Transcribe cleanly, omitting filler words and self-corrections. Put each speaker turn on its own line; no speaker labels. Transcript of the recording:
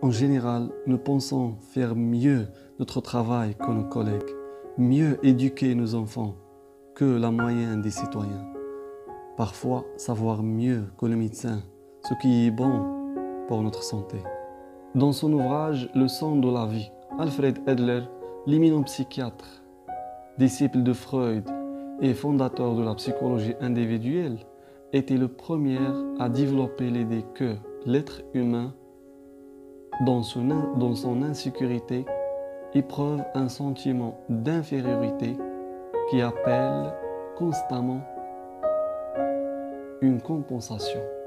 En général, nous pensons faire mieux notre travail que nos collègues, mieux éduquer nos enfants que la moyenne des citoyens. Parfois, savoir mieux que le médecin, ce qui est bon pour notre santé. Dans son ouvrage Le sens de la vie, Alfred Adler, l'éminent psychiatre, disciple de Freud et fondateur de la psychologie individuelle, était le premier à développer l'idée que l'être humain, dans son insécurité, éprouve un sentiment d'infériorité qui appelle constamment une compensation.